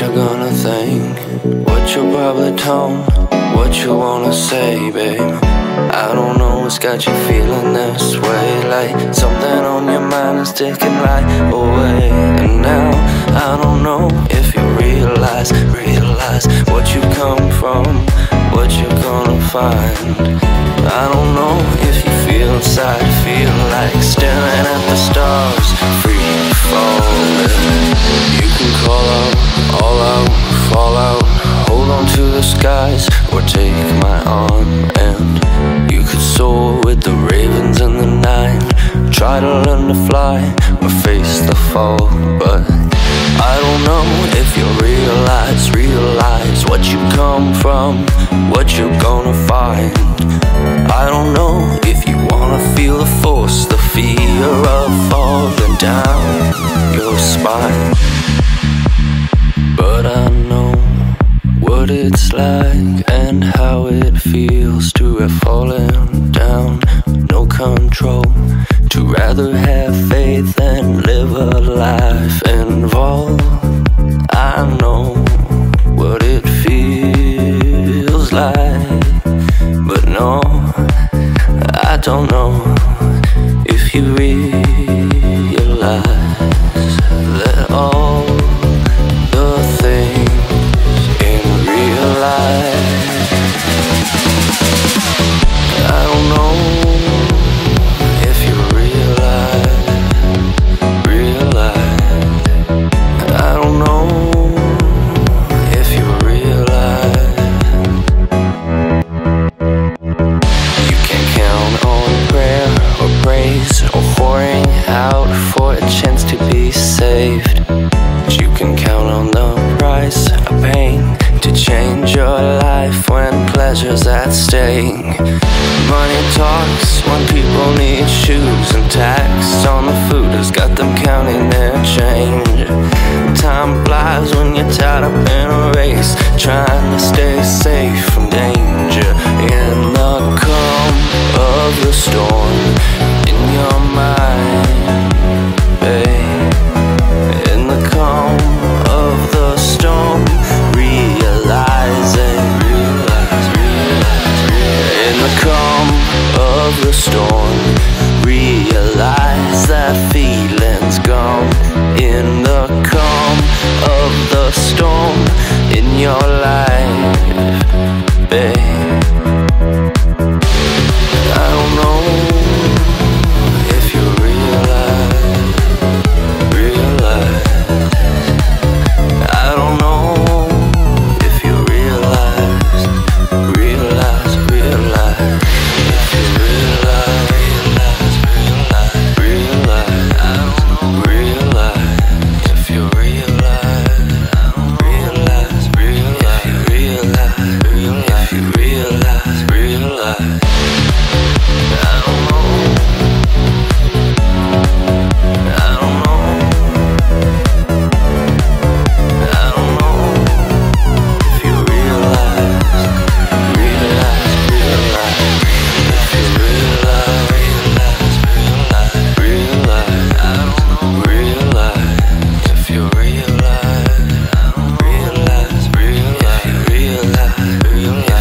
you gonna think, what you'll probably tone, what you wanna say, babe. I don't know what's got you feeling this way, like something on your mind is taking light away. And now I don't know if you realize what you come from, what you're gonna find. I don't know if you feel inside, feel like staring at the stars, free falling. You can call out, all out, fall out, hold on to the skies, or take my arm. And you could soar with the ravens in the night, try to learn to fly or face the fall. But I don't know if you realize what you come from, what you're gonna find. I don't know if you wanna feel the force, the fear of falling down your spine. But I know what it's like and how it feels to have fallen down, no control, to rather have faith and live a life involved. I know what it feels like, but no, I don't know if you realize that all the things in real life, I don't know if you realize, I don't know if you realize. You can count on prayer or praise or pouring out for a chance to be saved. You can count on the price of pain to change your life when pleasure's at stake. Money talks when people need shoes, and tax on the food has got them counting their change. Time flies when you're tied up in a race, trying to stay safe from danger. In the calm of the storm, in your mind, babe. In the calm of the storm, realizing, in the calm of the storm, realize that feeling's gone. In the calm of the storm, in your life, babe. I don't know if you realize. I don't know if you realize. If you realize. I don't know. If you realize. I don't realize. If you realize. I don't know. I don't know. I don't know if you realize. If you realize. I don't know. If you realize. I don't realize. If you realize.